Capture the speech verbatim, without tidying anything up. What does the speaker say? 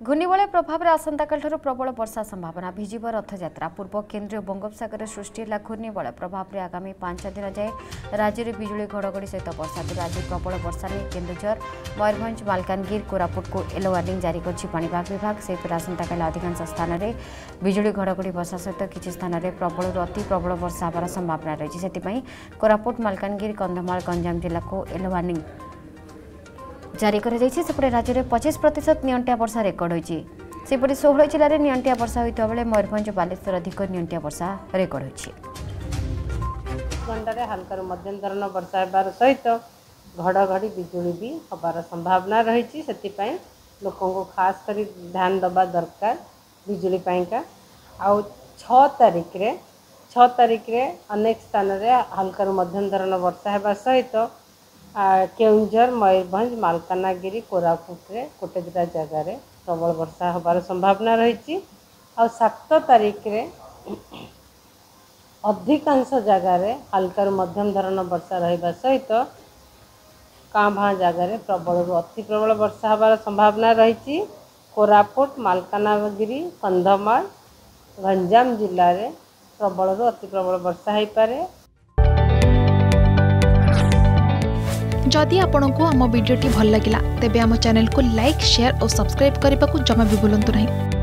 घूर्णिबलय प्रभाव आसंताकाल प्रबल वर्षा संभावना भिजिब रथयात्रा पूर्व केन्द्रीय बंगोपसागर सृष्टि है घूर्णिबलय प्रभाव में आगामी पांच दिन जाए राज्य में बिजुली घड़घड़ी सहित वर्षा तेज आज प्रबल वर्षा नहीं केन्दुझर मयूरभंज मालकानगिरी कोरापुट को येलो वार्निंग जारी कर पाणीपाग विभाग से आसंताकाल अधिकांश स्थान में बिजुली घड़घड़ी वर्षा सहित किसी स्थान में प्रबल अति प्रबल वर्षा होवार संभावना रही है। कोरापुट मालकानगिरी कंधमाल गंजाम जिला को येलो वार्निंग जारी करपटे राज्य में पचास प्रतिशत नियंटिया वर्षा रेकर्ड होती सेपरी षोह जिले में नियंटिया वर्षा होता बेले मयूरभंज बालेश्वर अधिक नियंटिया वर्षा रेकर्ड होती घंटे हल्का मध्यम धरण वर्षा होबार सहित घड़घड़ी बिजुली भी हबार संभावना रही से लोक को खास कर ध्यान दबा दरकार बिजुली पाइका आउ छः तारिख रे छः तारिख रे अनेक स्थान में हल्का मध्यम धरण वर्षा होगा सहित केउंझर मयूरभंज मालकानगिरी कोरापुट रे गोटे दुटा जगार प्रबल वर्षा होबार संभावना रही आ सात तारिख रे अधिकांश जगार हल्का मध्यम धरण वर्षा रहा सहित काँ भाँ जगार प्रबल अति प्रबल वर्षा होबार संभावना रही। कोरापुट मालकानगिरी कंधमाल गंजाम जिले में प्रबल अति प्रबल वर्षा हो पारे। जदि आपंक आम भिडी भल लगा तेब आम चैनल को लाइक शेयर और सब्सक्राइब करने को जमा भी भूलु नहीं।